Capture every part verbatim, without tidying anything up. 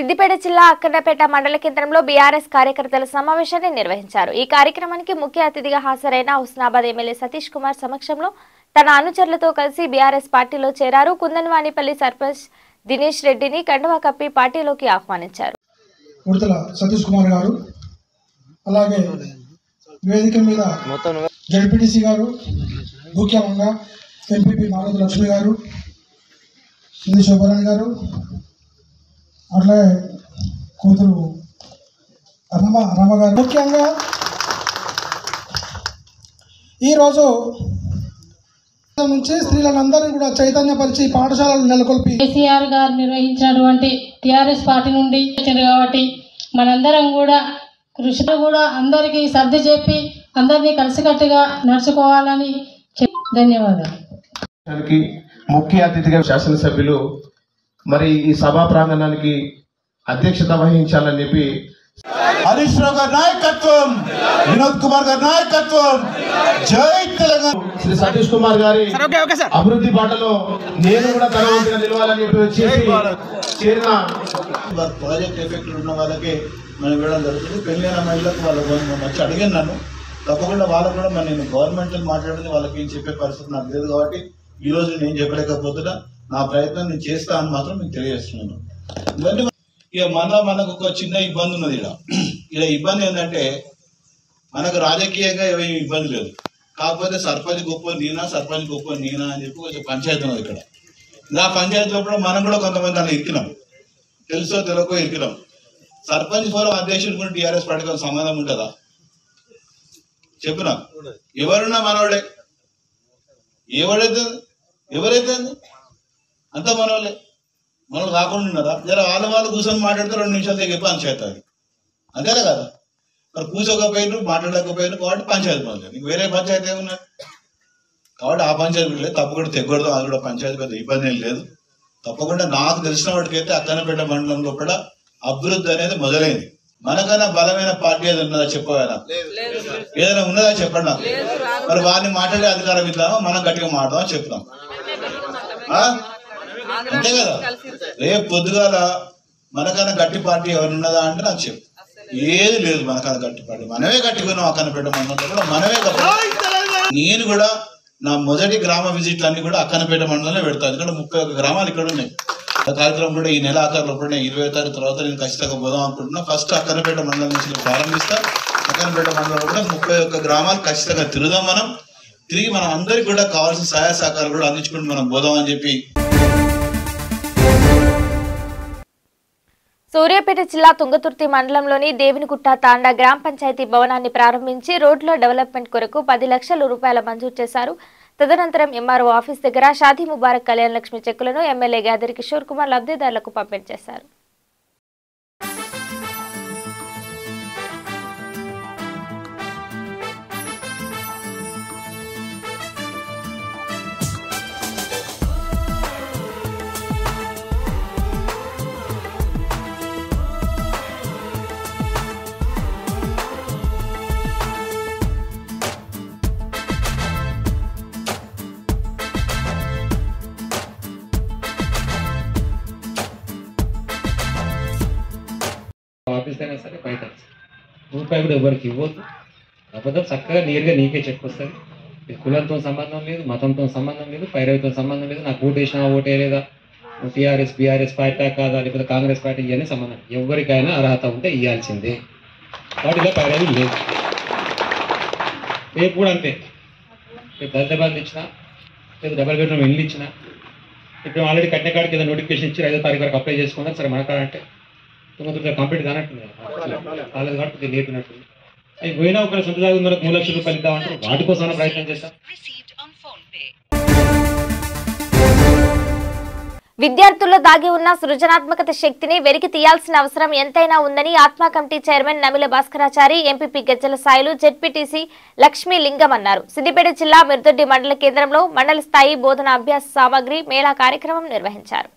సిద్దిపేట జిల్లా అక్కన్నపేట మండల కేంద్రంలో బీఆర్ఎస్ కార్యకర్తల సమావేశాన్ని నిర్వహించారు. ఈ కార్యక్రమానికి ముఖ్య అతిథిగా హాజరైన హుస్నాబాద్ ఎమ్మెల్యే సతీష్ కుమార్ సమక్షంలో తన అనుచరులతో కలిసి బీఆర్ఎస్ పార్టీలో చేరారు. కుందన్వానిపల్లి సర్పంచ్ దినేష్ రెడ్డిని కండువా కప్పి పార్టీలోకి ఆహ్వానించారు. ఉడతల సతీష్ కుమార్ గారు, అలాగే వేదిక మీద జడ్పీటీసీ గారు, ముఖ్యంగా ఎంపీపీ మారుతి లక్ష్మి గారు, సింధు శోభరాణి గారు, అట్లాగే కూతురు రమ రమ గారు. ముఖ్యంగా ఈరోజు నుంచి స్త్రీలందరినీ కూడా చైతన్యపరిచి పాఠశాలలు నెలకొల్పి కేసీఆర్ గారు నిర్వహించినటువంటి టీఆర్ఎస్ పార్టీ నుండి వచ్చారు కాబట్టి మనందరం కూడా కృషితో కూడా అందరికీ సర్ది చెప్పి అందరినీ కలిసికట్టుగా నడుచుకోవాలని ధన్యవాదాలు. ముఖ్య అతిథిగా శాసనసభ్యులు మరి ఈ సభా ప్రాంగణానికి అధ్యక్షత వహించాలని చెప్పి హరీష్ రావు గారి నాయకత్వం, వినోద్ కుమార్ గారి నాయకత్వం, జై తెలంగాణ. శ్రీ సతీష్ కుమార్ గారి అభివృద్ధి బాటలో నేను కూడా తలవంతుగా నిలవాలని చెప్పి వచ్చేసి చేరిన ప్రాజెక్ట్ ఎఫెక్ట్ ఉన్న వాళ్ళకి మనం ఇవ్వడం జరుగుతుంది. పెళ్ళైన మహిళలకు వాళ్ళకు వచ్చి అడిగాను నన్ను, తప్పకుండా వాళ్ళకు కూడా మరి నేను గవర్నమెంట్ మాట్లాడింది వాళ్ళకి ఏం చెప్పే పరిస్థితి నాకు లేదు కాబట్టి ఈ రోజు నేను చెప్పలేకపోతున్నా. నా ప్రయత్నం నేను చేస్తా అని మాత్రం నేను తెలియజేస్తున్నాను. ఎందుకంటే ఇక మన మనకు ఒక చిన్న ఇబ్బంది ఉన్నది. ఇక్కడ ఇక్కడ ఇబ్బంది ఏంటంటే మనకు రాజకీయంగా ఏమీ ఇబ్బంది లేదు, కాకపోతే సర్పంచ్ గొప్ప నేనా సర్పంచ్ గొప్ప నేనా అని చెప్పి కొంచెం పంచాయతీ ఉన్నది. ఇక్కడ ఇలా పంచాయతీలో కూడా మనం కూడా కొంతమంది అలా ఇరికినాం, తెలుసో తెలియకో ఇరికినాం. సర్పంచ్ ఫోరం అధ్యక్షుడు కూడా టీఆర్ఎస్ పార్టీకి సంబంధం ఉంటుందా చెప్పినా? ఎవరున్నా మనోడే, ఎవడైతే ఎవరైతే అంత మనోళ్ళే, మనోళ్ళు కాకుండా ఉన్నారా? జర వాళ్ళ వాళ్ళు కూర్చొని మాట్లాడితే రెండు నిమిషాలు దగ్గర పంచాయతీ అది అంతేనా కదా? మరి కూర్చోకపోయినారు, మాట్లాడలేకపోయినారు కాబట్టి పంచాయతీ పనులు. నీకు వేరే పంచాయతీ ఏమున్నాయి కాబట్టి ఆ పంచాయతీ లేదు, తప్పకుండా తెగకూడదు. అది కూడా పంచాయతీ పెద్ద ఇబ్బంది ఏం లేదు. తప్పకుండా నాకు తెలిసిన వాటికైతే అక్కన్నపేట మండలంలో కూడా అభివృద్ధి అనేది మొదలైంది. మనకైనా బలమైన పార్టీ ఏదైనా ఉన్నదా చెప్పగలరా? ఏదైనా ఉన్నదా చెప్పండి. మరి వారిని మాట్లాడే అధికారం ఇద్దామా, మనం గట్టిగా మాట్లాడదామా చెప్తాం, అంతే కదా? రేపు పొద్దుగాల మనకన్నా గట్టి పార్టీ ఎవరు ఉన్నదా అంటే నాకు చెప్పు. ఏది లేదు మనకన్నా గట్టి పార్టీ, మనమే గట్టికున్నాం. అక్కన్నపేట మండలంలో కూడా మనమే గట్టి. నేను కూడా నా మొదటి గ్రామ విజిట్లు అన్ని కూడా అక్కన్నపేట మండలంలో పెడతాను. ఎందుకంటే ముప్పై ఒక్క గ్రామాలు ఇక్కడ ఉన్నాయి. కార్యక్రమం కూడా ఈ నెల ఆఖరిలో కూడా ఇరవై తారీఖు తర్వాత నేను ఖచ్చితంగా పోదాం అనుకుంటున్నా. ఫస్ట్ అక్కన్నపేట మండలం నుంచి ప్రారంభిస్తా. అక్కన్నపేట మండలంలో కూడా ముప్పై ఒక్క గ్రామాలు ఖచ్చితంగా తిరుగుదాం. మనం తిరిగి మనం అందరికి కూడా కావాల్సిన సహాయ సహకారాలు కూడా అందించుకుంటూ మనం పోదాం అని చెప్పి. సూర్యాపేట జిల్లా తుంగతుర్తి మండలంలోని దేవినిగుట్ట తాండా గ్రామ పంచాయతీ భవనాన్ని ప్రారంభించి రోడ్ల డెవలప్మెంట్ కొరకు పది లక్షల రూపాయల మంజూరు చేశారు. తదనంతరం ఎంఆర్ఓ ఆఫీస్ దగ్గర షాదీ ముబారక్ కళ్యాణ లక్ష్మి చెక్కులను ఎమ్మెల్యే గాదరి కిషోర్ కుమార్ లబ్ధిదారులకు పంపిణీ చేశారు. ఆఫీస్ అయినా సరే బయట రూపాయి కూడా ఎవరికి ఇవ్వద్దు. అబద్ధం చక్కగా నేరుగా నీకే చెక్ వస్తుంది. ఇది కులంతో సంబంధం లేదు, మతంతో సంబంధం లేదు, పైరవితో సంబంధం లేదు. నాకు ఓటు వేసినా ఓటే లేదా, టీఆర్ఎస్ బీఆర్ఎస్ పార్టీ కాదా లేకపోతే కాంగ్రెస్ పార్టీ ఇవన్నీ సంబంధం. ఎవరికైనా అర్హత ఉంటే ఇవ్వాల్సిందే. వాటిలో పైరవి లేదు. రేపు కూడా అంతే. రేపు దళిత బంధు ఇచ్చినా, రేపు డబల్ బెడ్రూమ్ ఇల్లు ఇచ్చినా, ఇప్పుడు ఆల్రెడీ కట్టిన కాడికి ఏదో నోటిఫికేషన్ ఇచ్చి ఐదో తారీఖు వరకు అప్లై చేసుకున్నారు. సరే మన కాడంటే తుంగతుర్తిలో కంప్లీట్ కానట్టుంది, కాలేదు కాబట్టి లేట్ ఉన్నట్టుంది. అవి పోయినా ఒకవేళ సొంత జాగా మనకు మూడు లక్షల రూపాయలు ఇద్దామంటారు. వాటి కోసం ప్రయత్నం చేస్తాం. విద్యార్థుల్లో దాగి ఉన్న సృజనాత్మకత శక్తిని వెలికి తీయాల్సిన అవసరం ఎంతైనా ఉందని ATMA committee chairman Namila Bhaskarachari, MPP Gajjala Sailu, ZPTC Lakshmi Lingam అన్నారు. సిద్దిపేట జిల్లా మిర్దొడ్డి మండల కేంద్రంలో మండల స్థాయి బోధన అభ్యాస సామగ్రి మేళా కార్యక్రమం నిర్వహించారు.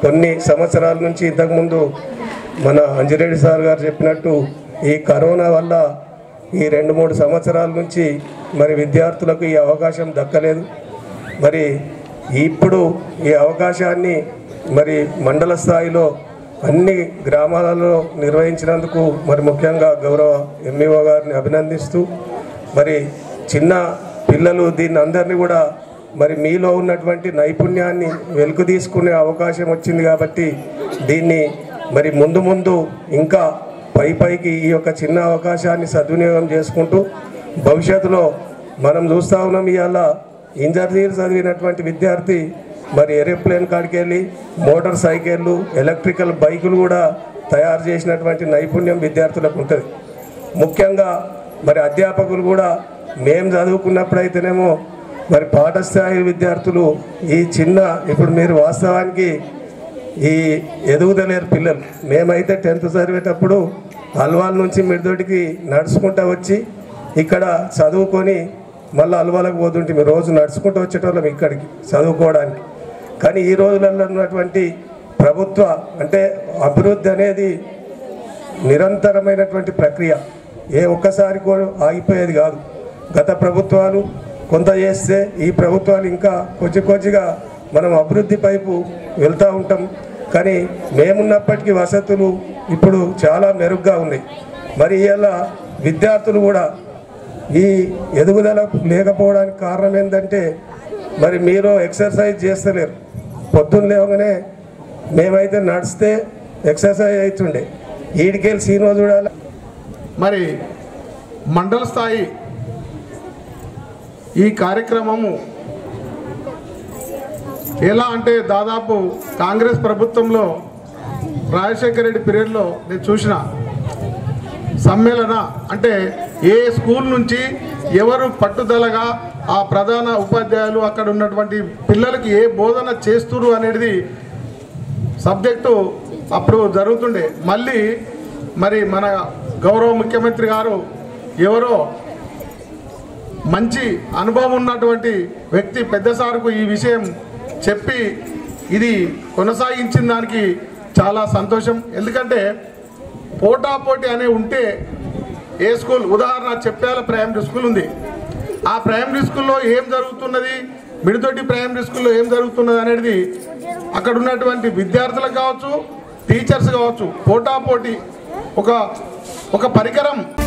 కొన్ని సంవత్సరాల నుంచి ఇంతకుముందు మన అంజిరెడ్డి సార్ గారు చెప్పినట్టు ఈ కరోనా వల్ల ఈ రెండు మూడు సంవత్సరాల నుంచి మరి విద్యార్థులకు ఈ అవకాశం దక్కలేదు. మరి ఇప్పుడు ఈ అవకాశాన్ని మరి మండల స్థాయిలో అన్ని గ్రామాలలో నిర్వహించినందుకు మరి ముఖ్యంగా గౌరవ ఎంఈఓ గారిని అభినందిస్తూ, మరి చిన్న పిల్లలు దీన్ని అందరినీ కూడా మరి మీలో ఉన్నటువంటి నైపుణ్యాన్ని వెలుగు తీసుకునే అవకాశం వచ్చింది కాబట్టి దీన్ని మరి ముందు ముందు ఇంకా పై పైకి ఈ యొక్క చిన్న అవకాశాన్ని సద్వినియోగం చేసుకుంటూ భవిష్యత్తులో మనం చూస్తూ ఉన్నాం. ఇవాళ ఇంజనీర్ చదివినటువంటి విద్యార్థి మరి ఏరోప్లేన్ కాడికి వెళ్ళి మోటార్ సైకిళ్ళు, ఎలక్ట్రికల్ బైకులు కూడా తయారు చేసినటువంటి నైపుణ్యం విద్యార్థులకు ఉంటుంది. ముఖ్యంగా మరి అధ్యాపకులు కూడా మేము చదువుకున్నప్పుడైతేనేమో మరి పాఠస్థాయి విద్యార్థులు ఈ చిన్న ఇప్పుడు మీరు వాస్తవానికి ఈ ఎదుగుదలేరు పిల్లలు. మేమైతే టెన్త్ చదివేటప్పుడు అల్వాల్ నుంచి మిడిదొడ్డికి నడుచుకుంటూ వచ్చి ఇక్కడ చదువుకొని మళ్ళీ అల్వాలకు పోతుంటే మీరు రోజు నడుచుకుంటూ వచ్చేటోళ్ళం ఇక్కడికి చదువుకోవడానికి. కానీ ఈ రోజులలో ఉన్నటువంటి ప్రభుత్వ అంటే అభివృద్ధి అనేది నిరంతరమైనటువంటి ప్రక్రియ, ఏ ఒక్కసారి కూడా ఆగిపోయేది కాదు. గత ప్రభుత్వాలు కొంత చేస్తే ఈ ప్రభుత్వాలు ఇంకా కొంచెం కొంచెంగా మనం అభివృద్ధి వైపు వెళ్తూ ఉంటాం. కానీ మేమున్నప్పటికీ వసతులు ఇప్పుడు చాలా మెరుగ్గా ఉన్నాయి. మరి ఇలా విద్యార్థులు కూడా ఈ ఎదుగుదల లేకపోవడానికి కారణం ఏంటంటే మరి మీరు ఎక్సర్సైజ్ చేస్తలేరు. పొద్దున్న లేవగానే మేమైతే నడిస్తే ఎక్సర్సైజ్ అవుతుండే, ఈడికెళ్ళి సీనో చూడాలి. మరి మండల స్థాయి ఈ కార్యక్రమము ఎలా అంటే దాదాపు కాంగ్రెస్ ప్రభుత్వంలో రాజశేఖర రెడ్డి పీరియడ్లో నేను చూసిన సమ్మేళన అంటే ఏ స్కూల్ నుంచి ఎవరు పట్టుదలగా ఆ ప్రధాన ఉపాధ్యాయులు అక్కడ ఉన్నటువంటి పిల్లలకి ఏ బోధన చేస్తురు అనేది సబ్జెక్టు అప్పుడు జరుగుతుండే. మళ్ళీ మరి మన గౌరవ ముఖ్యమంత్రి గారు ఎవరో మంచి అనుభవం ఉన్నటువంటి వ్యక్తి పెద్ద సార్కు ఈ విషయం చెప్పి ఇది కొనసాగించిన దానికి చాలా సంతోషం. ఎందుకంటే పోటాపోటీ అనే ఉంటే ఏ స్కూల్ ఉదాహరణ చెప్పాల ప్రైమరీ స్కూల్ ఉంది, ఆ ప్రైమరీ స్కూల్లో ఏం జరుగుతున్నది, మిడితోటి ప్రైమరీ స్కూల్లో ఏం జరుగుతున్నది అనేది అక్కడ ఉన్నటువంటి విద్యార్థులకు కావచ్చు, టీచర్స్ కావచ్చు, పోటాపోటీ ఒక ఒక పరికరం